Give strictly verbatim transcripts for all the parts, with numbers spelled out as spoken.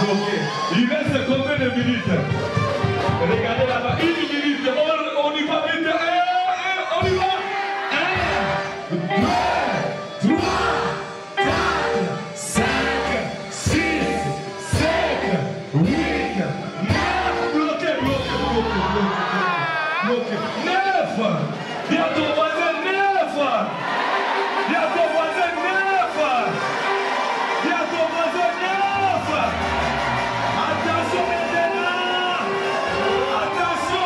Ok. Il reste combien de minutes? Regardez là-bas. Une minute. On, on y va vite. Eh, eh, on y va. Un, deux, trois, quatre, cinq, six, sept, huit, neuf. Bloquez, bloquez, bloquez, bloquez, bloquez. Neuf. Il y a ton voisin, neuf. Il y a ton voisin, neuf. Il y a ton voisin, neuf. Attention maintenant. Attention.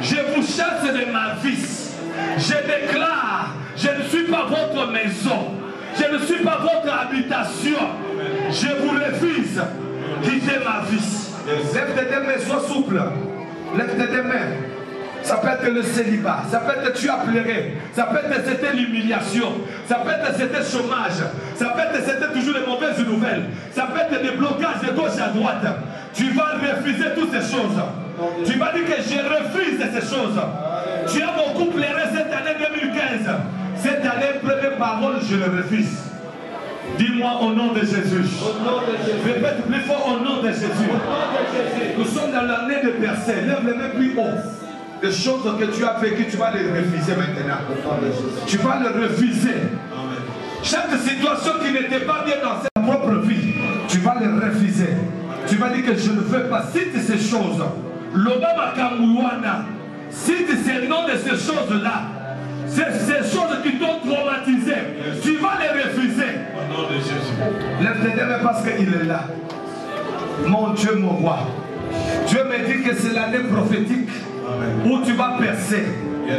Je vous chasse de ma vie. Je déclare, je ne suis pas votre maison. Je ne suis pas votre habitation. Je vous refuse. Quittez ma vie. Lève tes mains, sois souple. Lève tes mains. Ça peut être le célibat, ça peut être tu as pleuré, ça peut être c'était l'humiliation, ça peut être c'était le chômage, ça peut être c'était toujours les mauvaises nouvelles, ça peut être des blocages de gauche à droite. Tu vas refuser toutes ces choses. Tu vas dire que je refuse ces choses. Tu as beaucoup pleuré cette année deux mille quinze. Cette année, première parole, je le refuse. Dis-moi au nom de Jésus. Répète plus fort au nom de Jésus. Nous sommes dans l'année de percée. Lève les mains plus haut. Les choses que tu as vécues, tu vas les refuser maintenant. Tu vas les refuser. Amen. Chaque situation qui n'était pas bien dans ta propre vie, tu vas les refuser. Amen. Tu vas dire que je ne veux pas. Cite ces choses. L'Obama Kamouana. Cite ces noms de ces choses-là. C'est ces choses qui t'ont traumatisé. Yes. Tu vas les refuser. Au nom de Jésus. Lève tes mains parce qu'il est là. Mon Dieu, mon roi. Dieu me dit que c'est l'année prophétique. Amen. Où tu vas percer. Yes.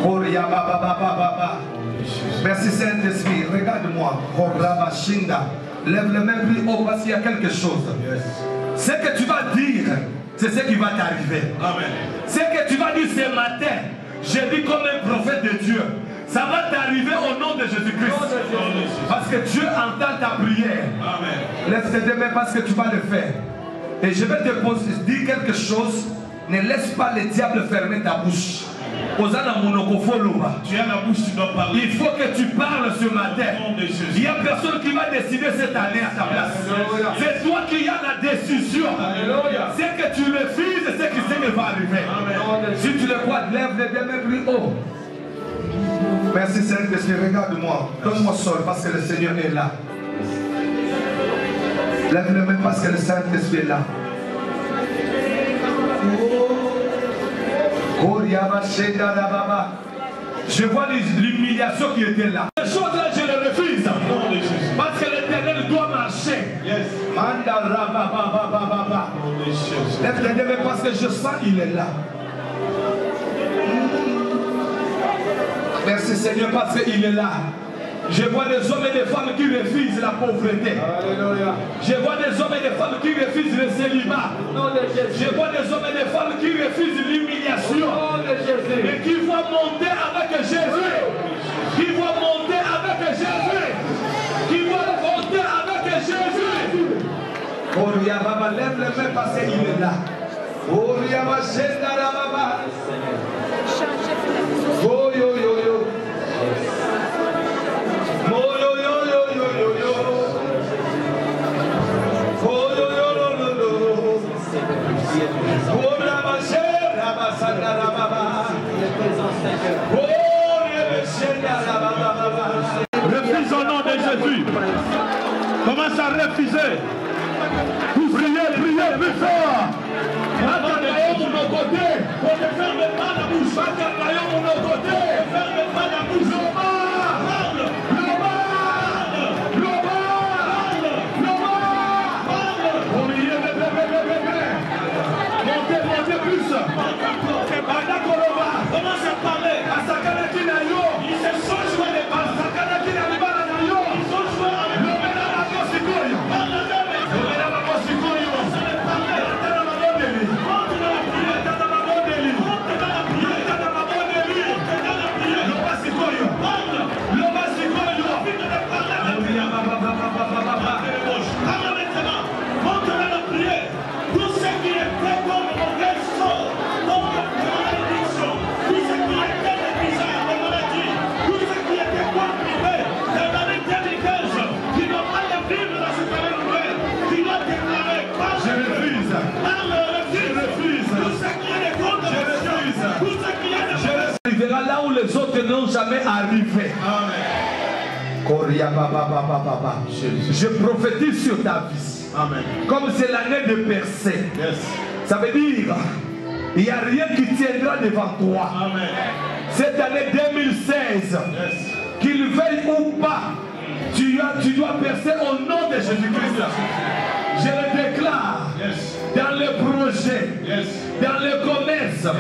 Merci Saint-Esprit. Regarde-moi. Lève les mains plus haut parce qu'il y a quelque chose. Yes. Ce que tu vas dire, c'est ce qui va t'arriver. Ce que tu vas dire ce matin, je dis comme un prophète de Dieu. Ça va t'arriver au nom de Jésus-Christ. Parce que Dieu entend ta prière. Amen. Lève tes mains parce que tu vas le faire. Et je vais te dire quelque chose. Ne laisse pas le diable fermer ta bouche. Tu as la bouche, tu dois parler. Il faut que tu parles ce matin. Il n'y a personne qui va décider cette année à ta place. C'est toi qui as la décision. C'est que tu refuses, c'est que ce qui va arriver. Amen. Si tu le vois, lève les deux mains plus haut. Merci Saint-Esprit, regarde-moi. Donne-moi seul parce que le Seigneur est là. Lève les mains parce que le Saint-Esprit est là. Je vois l'humiliation qui était là. Ces choses-là, je les refuse. Parce que l'Éternel doit marcher. Yes. Lève les deux mains parce que je sens qu'il est là. Merci Seigneur parce qu'il est là. Je vois des hommes et des femmes qui refusent la pauvreté. Alléluia. Je vois des hommes et des femmes qui refusent le célibat. Je vois des hommes et des femmes qui refusent l'humiliation. Et qui vont monter avec Jésus. Qui vont monter avec Jésus. Qui vont monter avec Jésus. Oh, Yababa, lève les mains parce qu'il est là. Oh, Yababa, oh, yo, yo, yo. Refuse au nom de Jésus. Commence à refuser. Priez, priez, plus fort. Attendez mon côté. On ne ferme pas la bouche. Attendez mon côté. Ne ferme pas la bouche. Commence à parler. À Sakana Kinayo. Il se sont joués les balles. Sakana Kinayo. Ils sont joués avec le Mena la Kosikoyo. Le Mena la Kosikoyo. Monte dans la prière. Monte dans la prière. Monte dans la prière. Monte dans la prière. Monte dans la prière. Le Basikoyo. Le Basikoyo. Parle maintenant. Monte dans la prière. Tout ce qui est fait comme mauvaise chose. Là où les autres n'ont jamais arrivé. Amen. Je prophétise sur ta vie. Amen. Comme c'est l'année de percée. Yes. Ça veut dire il n'y a rien qui tiendra devant toi. Amen. Cette année deux mille seize, yes. Qu'il veuille ou pas, tu, as, tu dois percer au nom de Jésus-Christ. Je le déclare. Yes. Dans le projet, yes. Dans le commerce, yes.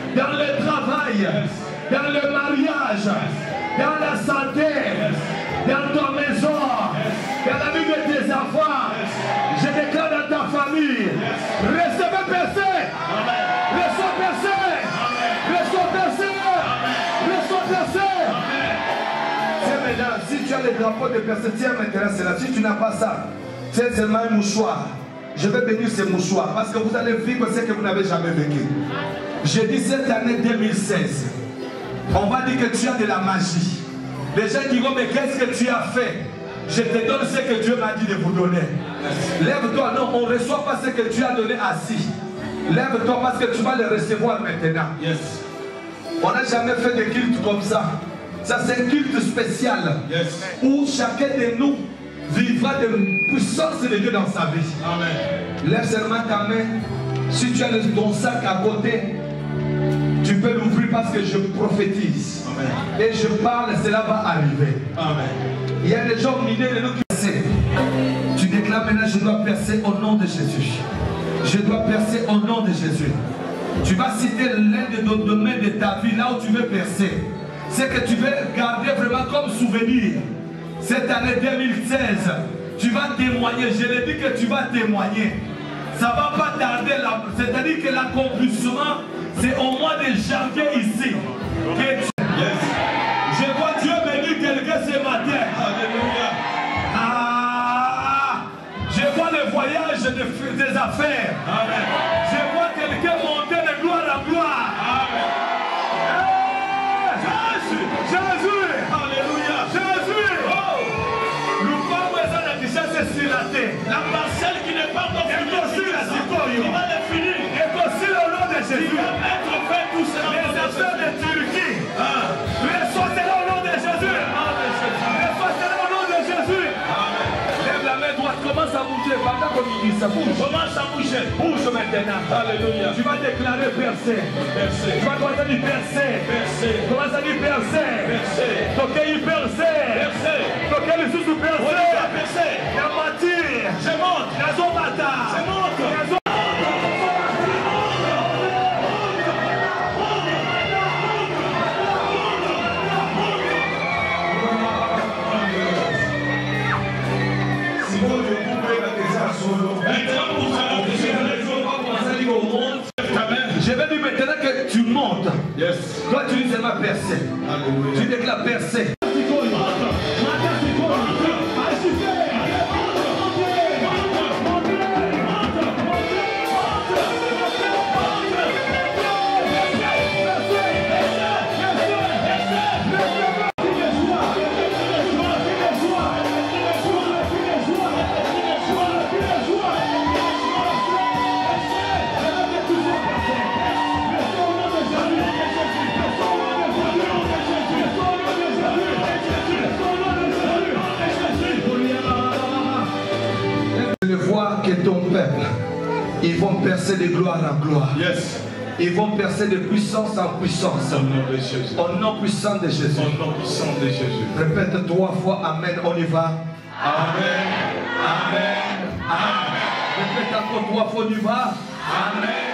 dans le travail, dans le mariage, dans la santé, dans ta maison, dans la vie de tes enfants. Je déclare dans ta famille, recevez percé, reçois percé, reçois percé, reçois percé. Tiens maintenant, si tu as le drapeau de percé, tiens maintenant c'est là. Si tu n'as pas ça, c'est seulement un mouchoir. Je vais bénir ce mouchoir parce que vous allez vivre ce que vous n'avez jamais vécu. J'ai dit cette année deux mille seize, on va dire que tu as de la magie. Les gens diront, mais qu'est-ce que tu as fait? Je te donne ce que Dieu m'a dit de vous donner. Lève-toi, non, on ne reçoit pas ce que tu as donné assis. Lève-toi parce que tu vas le recevoir maintenant. Yes. On n'a jamais fait de culte comme ça. Ça c'est un culte spécial. Yes. Où chacun de nous vivra de puissance de Dieu dans sa vie. Amen. Lève seulement ta main. Si tu as ton sac à côté, tu peux l'ouvrir parce que je prophétise. Amen. Et je parle, cela va arriver. Amen. Il y a des gens minés de nous qui percent. Tu déclares maintenant, je dois percer au nom de Jésus. Je dois percer au nom de Jésus. Tu vas citer l'un de nos domaines de ta vie, là où tu veux percer. C'est que tu veux garder vraiment comme souvenir. Cette année deux mille seize, tu vas témoigner. Je l'ai dit que tu vas témoigner. Ça ne va pas tarder. C'est-à-dire que l'accomplissement, c'est au mois de janvier ici. Que tu... Yes. Je vois Dieu bénir quelqu'un ce matin. Alléluia. Ah, je vois le voyage de, des affaires. Amen. Je vois quelqu'un monter de gloire en gloire. Amen. Hey, Jésus, Jésus, Alléluia. Jésus. Oh, nous parlons de la richesse sur la terre. La parcelle qui n'est pas encore finie, il va le finir. Et aussi le nom de Jésus. Il va mettre fin tout cela. Les affaires de Turquie. Ah. Ressortez-le au nom de Jésus. Ressortez-le au nom de Jésus. Amen. Lève la main droite, commence à bouger. Pendant qu'on dit ça, bouge. Commence à bouger. Bouge maintenant. Alléluia. Tu vas déclarer percé. Percé. Tu vas commencer à dire percé. Percé. Commence à dire percé. Percé. Toquez y percé. Percé. Toquez le sous percé. Percé. Yamati. Je monte. Nazomata. Je monte. Nazo- Je vais dire maintenant que tu montes. Yes. Toi, tu dis seulement percé. Alléluia. Tu déclares percé. Je vois que ton peuple, ils vont percer de gloire en gloire. Yes. Ils vont percer de puissance en puissance. Au nom de Jésus. Au nom puissant de Jésus. Au nom puissant de Jésus. Répète trois fois Amen, on y va. Amen. Amen. Amen. Répète encore trois fois, on y va. Amen.